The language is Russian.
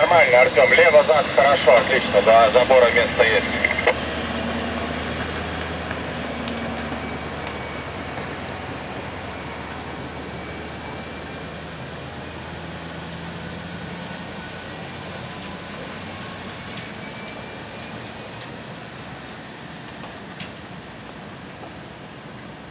Нормально, Артем. Лево, зад, хорошо, отлично. До забора место есть.